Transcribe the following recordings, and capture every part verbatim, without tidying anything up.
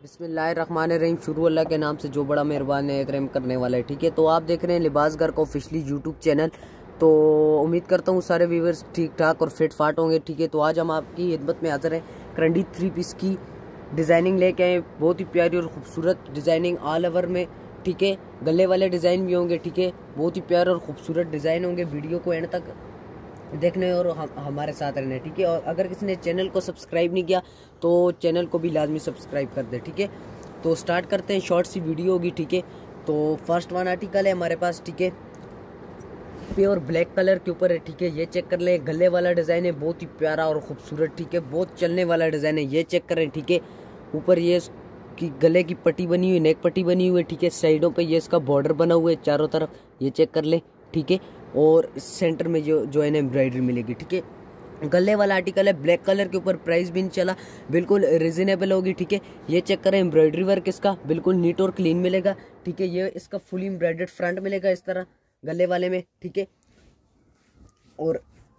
बिस्मिल्लाहिर्रहमानिर्रहीम। शुरू अल्लाह के नाम से जो बड़ा मेहरबान है रहम करने वाला है। ठीक है, तो आप देख रहे हैं लिबास घर का ऑफिशियली यूट्यूब चैनल। तो उम्मीद करता हूँ सारे व्यूवर्स ठीक ठाक और फिट फाट होंगे। ठीक है, तो आज हम आपकी खिदमत में हाजिर हैं करंडी थ्री पीस की डिज़ाइनिंग लेके आए। बहुत ही प्यारी और खूबसूरत डिज़ाइनिंग ऑल ओवर में। ठीक है, गले वाले डिज़ाइन भी होंगे। ठीक है, बहुत ही प्यारे और खूबसूरत डिज़ाइन होंगे। वीडियो को एंड तक देखने और हम हमारे साथ रहने। ठीक है, और अगर किसी ने चैनल को सब्सक्राइब नहीं किया तो चैनल को भी लाजमी सब्सक्राइब कर दे। ठीक है, तो स्टार्ट करते हैं। शॉर्ट सी वीडियो होगी। ठीक है, तो फर्स्ट वन आर्टिकल है हमारे पास। ठीक है, प्योर ब्लैक कलर के ऊपर है। ठीक है, ये चेक कर लें। गले वाला डिज़ाइन है, बहुत ही प्यारा और खूबसूरत। ठीक है, बहुत चलने वाला डिज़ाइन है। ये चेक करें। ठीक है, ऊपर ये की गले की पट्टी बनी हुई, नेक पट्टी बनी हुई है। ठीक है, साइडों पे ये इसका बॉर्डर बना हुआ है चारों तरफ। ये चेक कर ले। ठीक है, और सेंटर में जो जो है ना एम्ब्रॉयडरी मिलेगी। ठीक है, गले वाला आर्टिकल है, ब्लैक कलर के ऊपर। प्राइस भी इंशाल्लाह बिल्कुल रिजनेबल होगी। ठीक है, ये चेक करें। एम्ब्रॉयडरी वर्क इसका बिल्कुल नीट और क्लीन मिलेगा। ठीक है, ये इसका फुली एम्ब्रॉयडर्ड फ्रंट मिलेगा इस तरह गले वाले में। ठीक है, और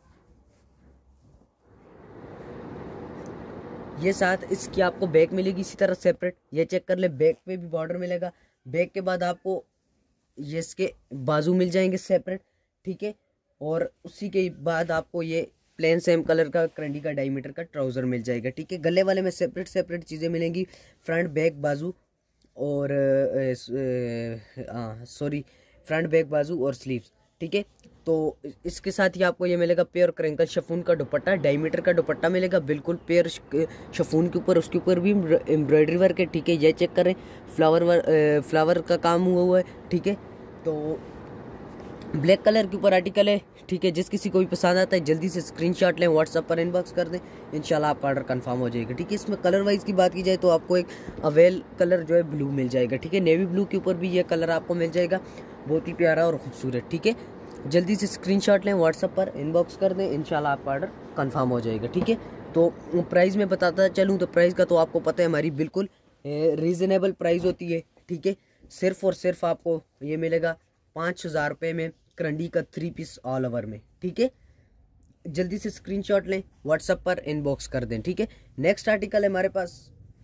ये साथ इसकी आपको बैक मिलेगी इसी तरह सेपरेट। ये चेक कर ले, बैक पे भी बॉर्डर मिलेगा। बैक के बाद आपको ये इसके बाजू मिल जाएंगे सेपरेट। ठीक है, और उसी के बाद आपको ये प्लेन सेम कलर का करंडी का डायमीटर का ट्राउज़र मिल जाएगा। ठीक है, गले वाले में सेपरेट सेपरेट चीज़ें मिलेंगी, फ्रंट बैक बाजू और हाँ सॉरी फ्रंट बैक बाजू और स्लीव्स। ठीक है, तो इसके साथ ही आपको ये मिलेगा पेयर क्रिंकल शफून का दुपट्टा, डायमीटर का दुपट्टा मिलेगा बिल्कुल पेयर शफून के ऊपर। उसके ऊपर भी एम्ब्रॉयडरी वर्क है। ठीक है, ये चेक करें, फ्लावर वर्क फ्लावर का काम हुआ हुआ है। ठीक है, तो ब्लैक कलर के ऊपर आर्टिकल है। ठीक है, जिस किसी को भी पसंद आता है जल्दी से स्क्रीनशॉट लें, व्हाट्सएप पर इनबॉक्स कर दें, इंशाल्लाह आपका ऑर्डर कंफर्म हो जाएगा। ठीक है, इसमें कलर वाइज की बात की जाए तो आपको एक अवेल कलर जो है ब्लू मिल जाएगा। ठीक है, नेवी ब्लू के ऊपर भी ये कलर आपको मिल जाएगा, बहुत ही प्यारा और खूबसूरत। ठीक है, जल्दी से स्क्रीनशॉट लें, व्हाट्सएप पर इनबॉक्स कर दें, इंशाल्लाह आपका ऑर्डर कंफर्म हो जाएगा। ठीक है, तो प्राइस में बताता चलूँ तो प्राइस का तो आपको पता है हमारी बिल्कुल रीज़नेबल प्राइस होती है। ठीक है, सिर्फ और सिर्फ आपको ये मिलेगा पाँच हज़ार रुपये में करंडी का थ्री पीस ऑल ओवर में। ठीक है, जल्दी से स्क्रीनशॉट लें, व्हाट्सएप पर इनबॉक्स कर दें। ठीक है, नेक्स्ट आर्टिकल है हमारे पास,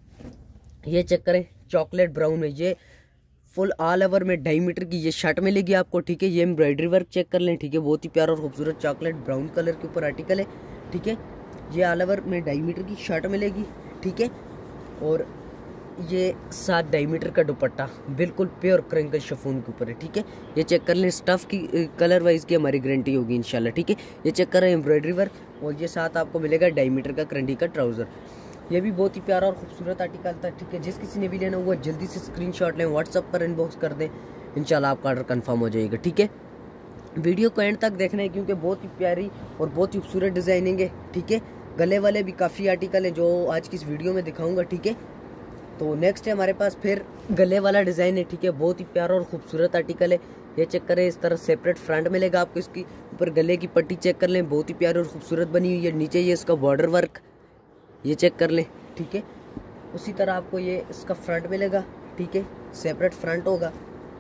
ये चेक करें, चॉकलेट ब्राउन में। ये फुल ऑल ओवर में ढाई मीटर की ये शर्ट मिलेगी आपको। ठीक है, ये एम्ब्रॉयडरी वर्क चेक कर लें। ठीक है, बहुत ही प्यारा और खूबसूरत चॉकलेट ब्राउन कलर के ऊपर आर्टिकल है। ठीक है, ये ऑल ओवर में ढाई मीटर की शर्ट मिलेगी। ठीक है, और ये सात ढाई मीटर का दुपट्टा बिल्कुल प्योर क्रिंकल शफून के ऊपर है। ठीक है, ये चेक कर लें, स्टफ की कलर वाइज की हमारी गारंटी होगी इंशाल्लाह। ठीक है, ये चेक कर रहे हैं एम्ब्रॉयडरी वर्क, और ये साथ आपको मिलेगा ढाई मीटर का करंडी का ट्राउज़र। ये भी बहुत ही प्यारा और खूबसूरत आर्टिकल था। ठीक है, जिस किसी ने भी लेना हुआ जल्दी से स्क्रीनशॉट लें, व्हाट्सएप पर इनबॉक्स कर दें, इंशाल्लाह आपका ऑर्डर कंफर्म हो जाएगा। ठीक है, वीडियो को एंड तक देखना है क्योंकि बहुत ही प्यारी और बहुत ही खूबसूरत डिज़ाइनिंग है। ठीक है, गले वाले भी काफ़ी आर्टिकल हैं जो आज की इस वीडियो में दिखाऊँगा। ठीक है, तो नेक्स्ट है हमारे पास फिर गले वाला डिज़ाइन है। ठीक है, बहुत ही प्यारा और खूबसूरत आर्टिकल है। ये चेक करें, इस तरह सेपरेट फ्रंट मिलेगा आपको। इसकी ऊपर गले की पट्टी चेक कर लें, बहुत ही प्यारी और खूबसूरत बनी हुई है। नीचे ये इसका बॉर्डर वर्क ये चेक कर लें। ठीक है, उसी तरह आपको ये इसका फ्रंट मिलेगा। ठीक है, सेपरेट फ्रंट होगा,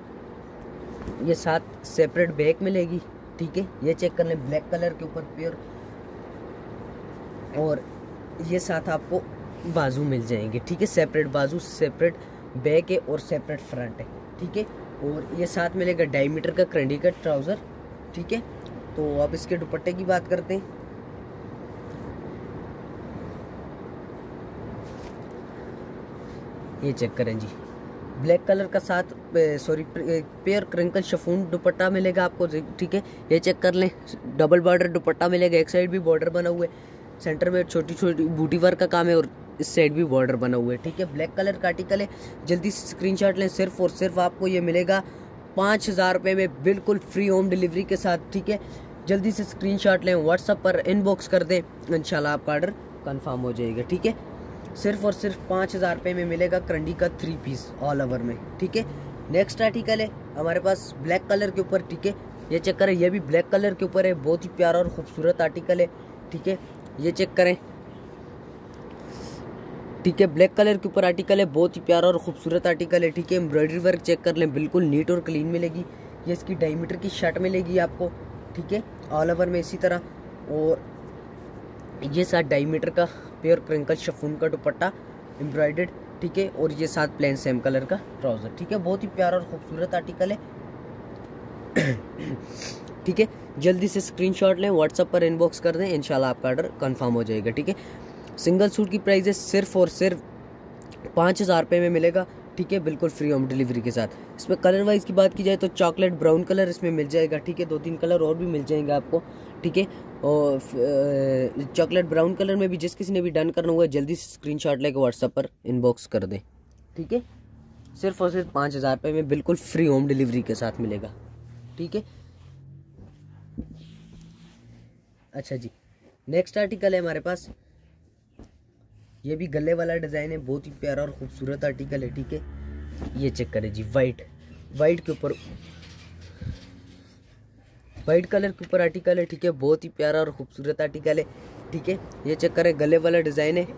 ये साथ सेपरेट बैक मिलेगी। ठीक है, ये चेक कर लें, ब्लैक कलर के ऊपर प्योर, और ये साथ आपको बाजू मिल जाएंगे। ठीक है, सेपरेट बाजू, सेपरेट बैक है और सेपरेट फ्रंट है। ठीक है, और ये साथ मिलेगा ढाई मीटर का करंडी का ट्राउज़र। ठीक है, तो अब इसके दुपट्टे की बात करते हैं। ये चेक करें जी, ब्लैक कलर का साथ सॉरी पेयर क्रिंकल शफून दुपट्टा मिलेगा आपको। ठीक है, ये चेक कर लें, डबल बॉर्डर दुपट्टा मिलेगा। एक साइड भी बॉर्डर बना हुआ है, सेंटर में छोटी छोटी बूटी वर्क का काम है, और इस साइड भी बॉर्डर बना हुआ है। ठीक है, ब्लैक कलर का आर्टिकल है, जल्दी से स्क्रीनशॉट लें। सिर्फ और सिर्फ आपको ये मिलेगा पाँच हज़ार रुपये में बिल्कुल फ्री होम डिलीवरी के साथ। ठीक है, जल्दी से स्क्रीनशॉट लें, व्हाट्सएप पर इनबॉक्स कर दें, इंशाल्लाह आपका ऑर्डर कंफर्म हो जाएगा। ठीक है, सिर्फ और सिर्फ पाँच हज़ार रुपये में मिलेगा करंडी का थ्री पीस ऑल ओवर में। ठीक है, नेक्स्ट आर्टिकल है हमारे पास ब्लैक कलर के ऊपर। ठीक है, ये चेक करें, ये भी ब्लैक कलर के ऊपर है, बहुत ही प्यारा और खूबसूरत आर्टिकल है। ठीक है, ये चेक करें। ठीक है, ब्लैक कलर के ऊपर आर्टिकल है, बहुत ही प्यारा और खूबसूरत आर्टिकल है। ठीक है, एम्ब्रॉयडरी वर्क चेक कर लें, बिल्कुल नीट और क्लीन मिलेगी। ये इसकी ढाई मीटर की शर्ट मिलेगी आपको। ठीक है, ऑल ओवर में इसी तरह, और ये साथ ढाई मीटर का प्योर क्रिंकल शफून का दुपट्टा एम्ब्रॉयडर्ड। ठीक है, और ये साथ प्लेन सेम कलर का ट्राउज़र, ठीक है। बहुत ही प्यारा और खूबसूरत आर्टिकल है, ठीक है। जल्दी से स्क्रीनशॉट लें, व्हाट्सएप पर इनबॉक्स कर दें, इंशाल्लाह आपका ऑर्डर कंफर्म हो जाएगा, ठीक है। सिंगल सूट की प्राइस है सिर्फ और सिर्फ पाँच हज़ार रुपये में मिलेगा, ठीक है, बिल्कुल फ्री होम डिलीवरी के साथ। इसमें कलर वाइज की बात की जाए तो चॉकलेट ब्राउन कलर इसमें मिल जाएगा, ठीक है। दो तीन कलर और भी मिल जाएंगे आपको, ठीक है। और चॉकलेट ब्राउन कलर में भी जिस किसी ने भी डन करना हुआ है जल्दी से स्क्रीनशॉट लेकर व्हाट्सएप पर इनबॉक्स कर दें, ठीक है। सिर्फ और सिर्फ पाँच हज़ार रुपये में बिल्कुल फ्री होम डिलीवरी के साथ मिलेगा, ठीक है। अच्छा जी, नेक्स्ट आर्टिकल है हमारे पास, ये भी गले वाला डिज़ाइन है, बहुत ही प्यारा और खूबसूरत आर्टिकल है, ठीक है। ये चेक करें जी, वाइट वाइट के ऊपर वाइट कलर के ऊपर आर्टिकल है, ठीक है। बहुत ही प्यारा और खूबसूरत आर्टिकल है, ठीक है। ये चेक करें, गले वाला डिज़ाइन है,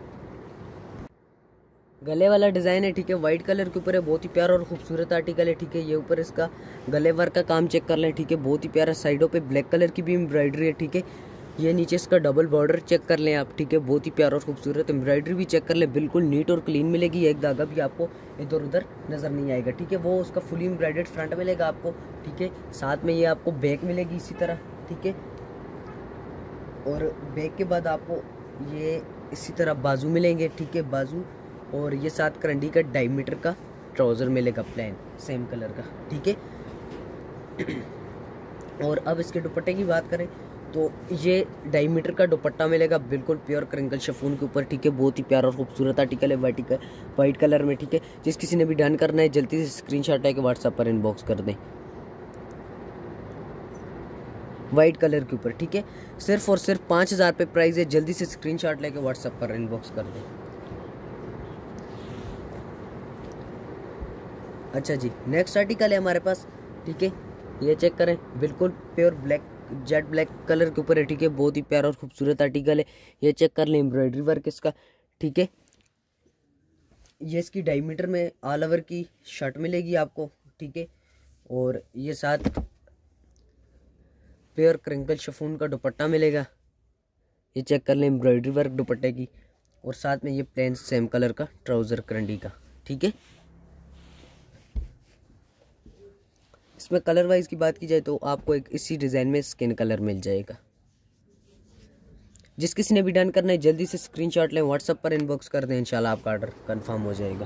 गले वाला डिज़ाइन है, ठीक है। वाइट कलर के ऊपर है, बहुत ही प्यारा और खूबसूरत आर्टिकल है, ठीक है। ये ऊपर इसका गले वर्क का काम चेक कर लें, ठीक है। बहुत ही प्यारा, साइडों पे ब्लैक कलर की भी एम्ब्रॉयडरी है, ठीक है। ये नीचे इसका डबल बॉर्डर चेक कर लें आप, ठीक है। बहुत ही प्यारा और खूबसूरत एम्ब्रॉयडरी भी चेक कर लें, बिल्कुल नीट और क्लीन मिलेगी, एक धागा भी आपको इधर उधर नज़र नहीं आएगा, ठीक है। वो उसका फुली एम्ब्रॉयडर्ड फ्रंट मिलेगा आपको, ठीक है। साथ में ये आपको बैक मिलेगी इसी तरह, ठीक है। और बैक के बाद आपको ये इसी तरह बाजू मिलेंगे, ठीक है, बाजू। और ये साथ करंडी का डायमीटर का ट्राउज़र मिलेगा, प्लेन सेम कलर का, ठीक है। और अब इसके दुपट्टे की बात करें तो ये डायमीटर का दुपट्टा मिलेगा, बिल्कुल प्योर क्रिंकल शिफॉन के ऊपर, ठीक है। बहुत ही प्यारा और खूबसूरत आर्टिकल है, वाइट वाइट कलर में, ठीक है। जिस किसी ने भी डन करना है जल्दी से स्क्रीनशॉट लेके व्हाट्सएप पर इनबॉक्स कर दें, वाइट कलर के ऊपर, ठीक है। सिर्फ और सिर्फ पाँच हज़ार रुपये प्राइस है, जल्दी से स्क्रीनशॉट लेके व्हाट्सएप पर इनबॉक्स कर दें। अच्छा जी, नेक्स्ट आर्टिकल है हमारे पास, ठीक है। ये चेक करें, बिल्कुल pure black jet black colour के ऊपर है, ठीक है। बहुत ही प्यारा और खूबसूरत आर्टिकल है, ये चेक कर लें, एम्ब्रॉयडरी वर्क इसका, ठीक है। ये इसकी डायमीटर में ऑल ओवर की शर्ट मिलेगी आपको, ठीक है। और ये साथ प्योर क्रिंकल शिफॉन का दुपट्टा मिलेगा, ये चेक कर लें, एम्ब्रॉयडरी वर्क दुपट्टे की। और साथ में ये प्लेन सेम कलर का ट्राउज़र करंडी का, ठीक है। इसमें कलर वाइज की बात की जाए तो आपको एक इसी डिज़ाइन में स्किन कलर मिल जाएगा। जिस किसी ने भी डन करना है जल्दी से स्क्रीनशॉट लें, व्हाट्सएप पर इनबॉक्स कर दें, इंशाल्लाह आपका ऑर्डर कंफर्म हो जाएगा।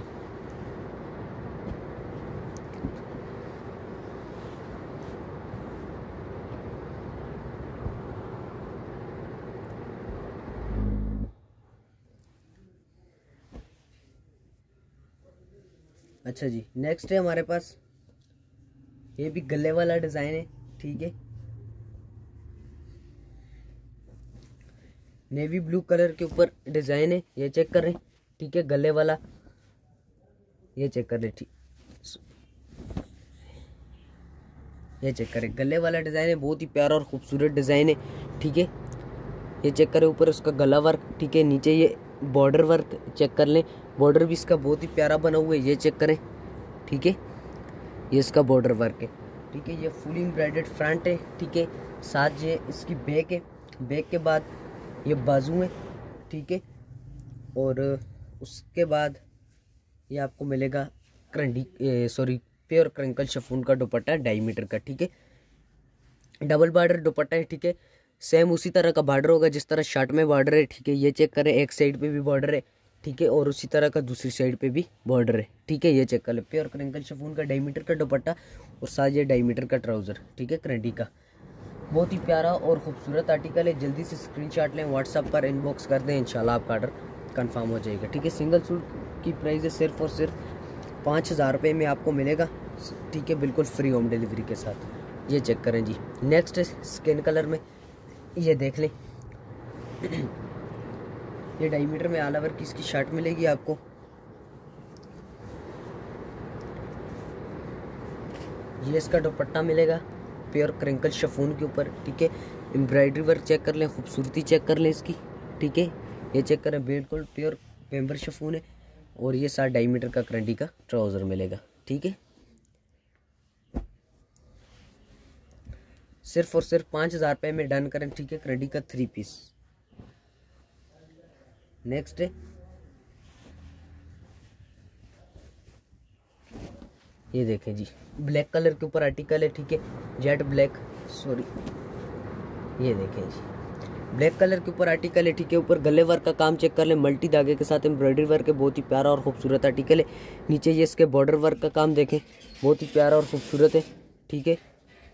अच्छा जी, नेक्स्ट है हमारे पास, ये भी गले वाला डिज़ाइन है, ठीक है। नेवी ब्लू कलर के ऊपर डिज़ाइन है, ये चेक कर रहे हैं, ठीक है। गले वाला ये चेक कर रहे, ठीक, ये चेक करें, गले वाला डिज़ाइन है, बहुत ही प्यारा और खूबसूरत डिज़ाइन है, ठीक है। ये चेक करें, ऊपर उसका गला वर्क, ठीक है। नीचे ये बॉर्डर वर्क चेक कर लें, बॉर्डर भी इसका बहुत ही प्यारा बना हुआ है, ये चेक करें, ठीक है। ये इसका बॉर्डर वर्क है, ठीक है। ये फुली एम्ब्रॉयडर्ड फ्रंट है, ठीक है। साथ ये इसकी बैक है, बैक के बाद ये बाजू है, ठीक है। और उसके बाद ये आपको मिलेगा करंडी सॉरी प्योर क्रिंकल शिफॉन का दुपट्टा डायमीटर का, ठीक है। डबल बॉर्डर दुपट्टा है, ठीक है। सेम उसी तरह का बॉर्डर होगा जिस तरह शर्ट में बॉर्डर है, ठीक है। ये चेक करें, एक साइड पे भी बॉर्डर है, ठीक है। और उसी तरह का दूसरी साइड पे भी बॉर्डर है, ठीक है। ये चेक कर ले, प्योर क्रिंकल शिफॉन का डायमीटर का दुपट्टा और साथ ये डायमीटर का ट्राउज़र, ठीक है, करंडी का। बहुत ही प्यारा और खूबसूरत आर्टिकल है, जल्दी से स्क्रीनशॉट लें, व्हाट्सएप पर इनबॉक्स कर दें, इंशाल्लाह आपका ऑर्डर कंफर्म हो जाएगा, ठीक है। सिंगल सूट की प्राइस है सिर्फ और सिर्फ पाँच हज़ार रुपये में आपको मिलेगा, ठीक है, बिल्कुल फ्री होम डिलीवरी के साथ। ये चेक करें जी, नेक्स्ट स्किन कलर में, ये देख लें, ये डायमीटर में ऑल ओवर की इसकी शर्ट मिलेगी आपको, ये इसका दुपट्टा मिलेगा प्योर क्रिंकल शिफॉन के ऊपर, ठीक है। एम्ब्रॉयडरी वर्क चेक कर लें, खूबसूरती चेक कर लें इसकी, ठीक है। ये चेक करें, बिल्कुल प्योर पेम्बर शिफॉन है। और ये साथ डायमीटर का करंडी का ट्राउज़र मिलेगा, ठीक है। सिर्फ और सिर्फ पाँच हज़ार रुपये में डन करें, ठीक है, करंडी का थ्री पीस। नेक्स्ट है ये देखें जी, ब्लैक कलर के ऊपर आर्टिकल है, ठीक है, जेट ब्लैक, सॉरी, ये देखें जी, ब्लैक कलर के ऊपर आर्टिकल है, ठीक है। ऊपर गले वर्क का काम चेक कर लें, मल्टी धागे के साथ एम्ब्रॉयडरी वर्क है, बहुत ही प्यारा और खूबसूरत आर्टिकल है। नीचे ये इसके बॉर्डर वर्क का काम देखें, बहुत ही प्यारा और खूबसूरत है, ठीक है।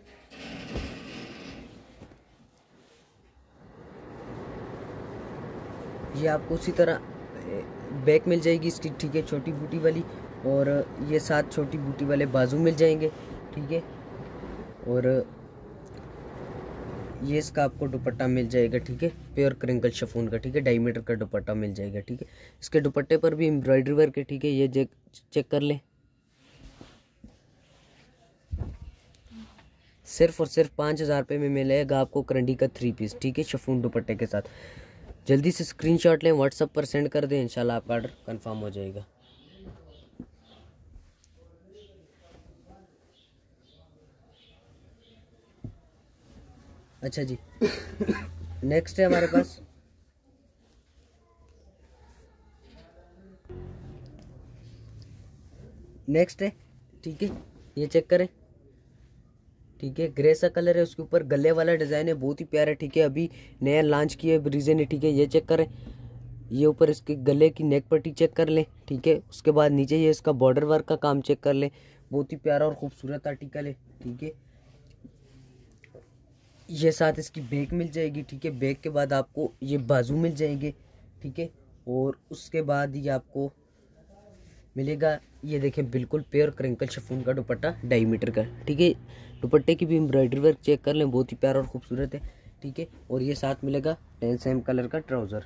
ये आपको उसी तरह बैक मिल जाएगी इसकी, ठीक है, छोटी बूटी वाली, और ये साथ छोटी बूटी वाले बाजू मिल जाएंगे, ठीक है। और ये इसका आपको दुपट्टा मिल जाएगा, ठीक है, प्योर क्रिंकल शिफॉन का, ठीक है, ढाई मीटर का दुपट्टा मिल जाएगा, ठीक है। इसके दुपट्टे पर भी एम्ब्रॉयडरी वर्क है, ठीक है, ये चेक कर लें। सिर्फ और सिर्फ पाँच हज़ार रुपये में मिलेगा आपको करंडी का थ्री पीस, ठीक है, शिफॉन दुपट्टे के साथ। जल्दी से स्क्रीनशॉट लें, व्हाट्सएप पर सेंड कर दें, इंशाल्लाह आपका ऑर्डर कंफर्म हो जाएगा। अच्छा जी, नेक्स्ट है हमारे पास नेक्स्ट है ठीक है, ये चेक करें, ठीक है, ग्रे सा कलर है, उसके ऊपर गले वाला डिज़ाइन है, बहुत ही प्यारा, ठीक है, अभी नया लॉन्च किया रीजन है, ठीक है। ये चेक करें, ये ऊपर इसके गले की नेक पट्टी चेक कर लें, ठीक है। उसके बाद नीचे ये इसका बॉर्डर वर्क का काम चेक कर लें, बहुत ही प्यारा और खूबसूरत आर्टिकल है, ठीक है। ये साथ इसकी बैक मिल जाएगी, ठीक है, बैक के बाद आपको ये बाजू मिल जाएंगे, ठीक है। और उसके बाद ये आपको मिलेगा, ये देखें, बिल्कुल प्योर क्रिंकल शिफॉन का दुपट्टा ढाई मीटर का, ठीक है। दुपट्टे की भी एम्ब्रॉयडरी वर्क चेक कर लें, बहुत ही प्यारा और खूबसूरत है, ठीक है। और ये साथ मिलेगा टेन सेम कलर का ट्राउज़र,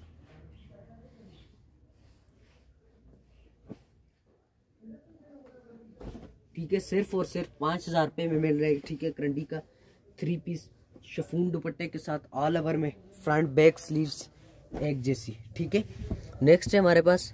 ठीक है। सिर्फ और सिर्फ पाँच हज़ार रुपये में मिल रहा है, ठीक है, करंडी का थ्री पीस शिफॉन दुपट्टे के साथ, ऑल ओवर में, फ्रंट बैक स्लीव्स एक जैसी, ठीक है। नेक्स्ट है हमारे पास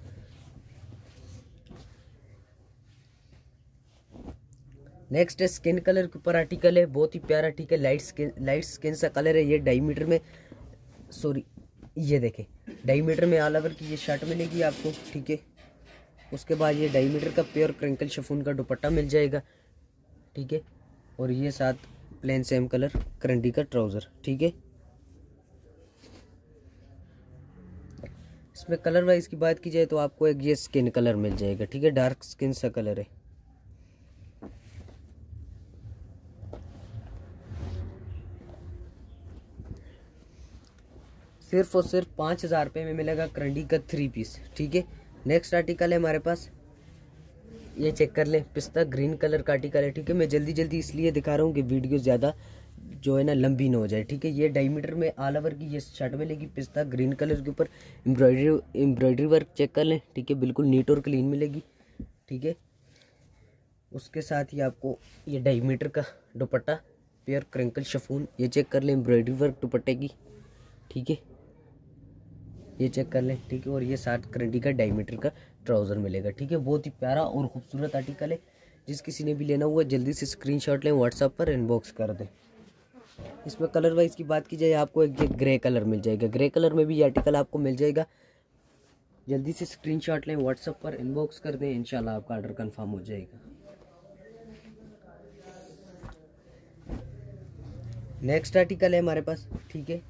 नेक्स्ट है स्किन कलर के ऊपर आर्टिकल है, बहुत ही प्यारा, ठीक है, लाइट स्किन लाइट स्किन सा कलर है। ये ढाई मीटर में, सॉरी, ये देखें, ढाई मीटर में ऑल ओवर की ये शर्ट मिलेगी आपको, ठीक है। उसके बाद ये ढाई मीटर का प्योर क्रिंकल शिफॉन का दुपट्टा मिल जाएगा, ठीक है। और ये साथ प्लेन सेम कलर करंडी का ट्राउज़र, ठीक है। इसमें कलर वाइज की बात की जाए तो आपको एक ये स्किन कलर मिल जाएगा, ठीक है, डार्क स्किन सा कलर है। सिर्फ और सिर्फ पाँच हज़ार रुपये में मिलेगा करंडी का थ्री पीस, ठीक है। नेक्स्ट आर्टिकल है हमारे पास, ये चेक कर लें, पिस्ता ग्रीन कलर का आर्टिकल है, ठीक है। मैं जल्दी जल्दी इसलिए दिखा रहा हूँ कि वीडियो ज़्यादा जो है ना लंबी ना हो जाए, ठीक है। ये ढाई मीटर में ऑल ओवर की ये शर्ट मिलेगी, पिस्ता ग्रीन कलर के ऊपर एम्ब्रॉयडरी एम्ब्रॉयडरी वर्क चेक कर लें, ठीक है, बिल्कुल नीट और क्लीन मिलेगी, ठीक है। उसके साथ ही आपको ये ढाई मीटर का दुपट्टा प्योर क्रिंकल शिफॉन, ये चेक कर लें, एम्ब्रॉयडरी वर्क दुपट्टे की, ठीक है, ये चेक कर लें, ठीक है। और ये साठ करंडी का ढाई मीटर का ट्राउज़र मिलेगा, ठीक है। बहुत ही प्यारा और खूबसूरत आर्टिकल है, जिस किसी ने भी लेना हुआ जल्दी से स्क्रीनशॉट लें, व्हाट्सएप पर इनबॉक्स कर दें। इसमें कलर वाइज की बात की जाए, आपको एक ये ग्रे कलर मिल जाएगा, ग्रे कलर में भी ये आर्टिकल आपको मिल जाएगा। जल्दी से स्क्रीनशॉट लें, व्हाट्सएप पर इनबॉक्स कर दें, इंशाल्लाह आपका ऑर्डर कंफर्म हो जाएगा। नेक्स्ट आर्टिकल है हमारे पास, ठीक है।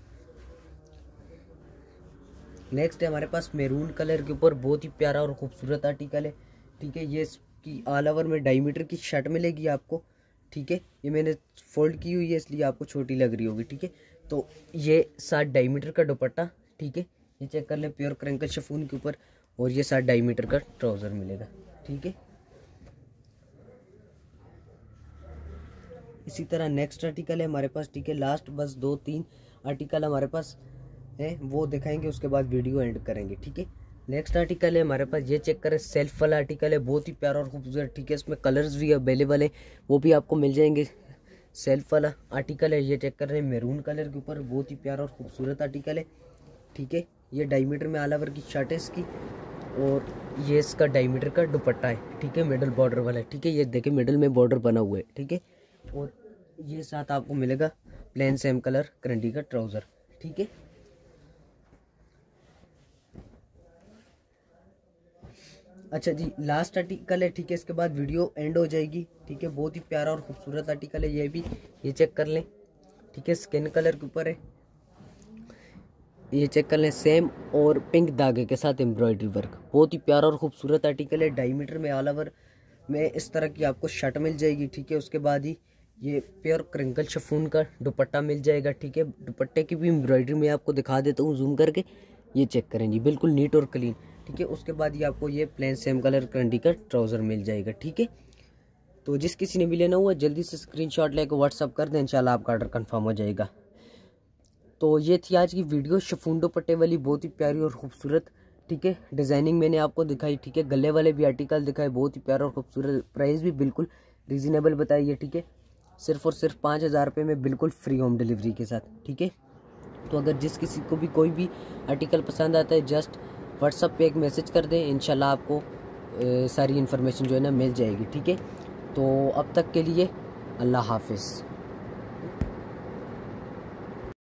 नेक्स्ट है हमारे पास मैरून कलर के ऊपर बहुत ही प्यारा और खूबसूरत आर्टिकल है, ठीक है। ये इसकी ऑल ओवर में ढाई मीटर की शर्ट मिलेगी आपको, ठीक है। ये मैंने फोल्ड की हुई है इसलिए आपको छोटी लग रही होगी, ठीक है। तो ये सात ढाई मीटर का दुपट्टा, ठीक है, ये चेक कर लें, प्योर क्रिंकल शिफॉन के ऊपर। और ये सात ढाई मीटर का ट्राउज़र मिलेगा, ठीक है। इसी तरह नेक्स्ट आर्टिकल है हमारे पास, ठीक है। लास्ट बस दो तीन आर्टिकल हमारे पास है, वो दिखाएंगे, उसके बाद वीडियो एंड करेंगे, ठीक है। नेक्स्ट आर्टिकल है हमारे पास, ये चेक करें, सेल्फ वाला आर्टिकल है, बहुत ही प्यारा और खूबसूरत, ठीक है। इसमें कलर्स भी अवेलेबल है, वो भी आपको मिल जाएंगे। सेल्फ वाला आर्टिकल है, ये चेक कर रहे हैं, मैरून कलर के ऊपर, बहुत ही प्यारा और खूबसूरत आर्टिकल है, ठीक है। ये ढाई मीटर में ऑल ओवर की शर्ट है इसकी, और ये इसका ढाई मीटर का दुपट्टा है, ठीक है, मिडल बॉर्डर वाला, ठीक है। ये देखिए मिडल में बॉर्डर बना हुआ है, ठीक है। और ये साथ आपको मिलेगा प्लेन सेम कलर करंडी का ट्राउज़र, ठीक है। अच्छा जी, लास्ट आर्टिकल है, ठीक है, इसके बाद वीडियो एंड हो जाएगी, ठीक है। बहुत ही प्यारा और खूबसूरत आर्टिकल है ये भी, ये चेक कर लें, ठीक है। स्किन कलर के ऊपर है, ये चेक कर लें, सेम और पिंक धागे के साथ एम्ब्रॉयडरी वर्क। बहुत ही प्यारा और खूबसूरत आर्टिकल है। ढाई मीटर में ऑल ओवर में इस तरह की आपको शर्ट मिल जाएगी, ठीक है। उसके बाद ही ये प्योर क्रिंकल शिफॉन का दुपट्टा मिल जाएगा, ठीक है। दुपट्टे की भी एम्ब्रॉयडरी मैं आपको दिखा देता हूँ जूम करके, ये चेक करें जी, बिल्कुल नीट और क्लीन, ठीक है। उसके बाद ये आपको ये प्लेन सेम कलर कंडी का ट्राउज़र मिल जाएगा, ठीक है। तो जिस किसी ने भी लेना हुआ जल्दी से स्क्रीनशॉट लेकर व्हाट्सअप कर दें, इंशाल्लाह आपका ऑर्डर कंफर्म हो जाएगा। तो ये थी आज की वीडियो शिफॉन दुपट्टे वाली, बहुत ही प्यारी और खूबसूरत, ठीक है। डिज़ाइनिंग मैंने आपको दिखाई, ठीक है। गले वाले भी आर्टिकल दिखाए, बहुत ही प्यारा और खूबसूरत। प्राइस भी बिल्कुल रीज़नेबल बताइए, ठीक है। सिर्फ और सिर्फ पाँच हज़ार रुपये में बिल्कुल फ्री होम डिलीवरी के साथ, ठीक है। तो अगर जिस किसी को भी कोई भी आर्टिकल पसंद आता है जस्ट व्हाट्सअप पे एक मैसेज कर दें, इंशाल्लाह आपको ए, सारी इन्फॉर्मेशन जो है ना मिल जाएगी, ठीक है। तो अब तक के लिए अल्लाह हाफिज़।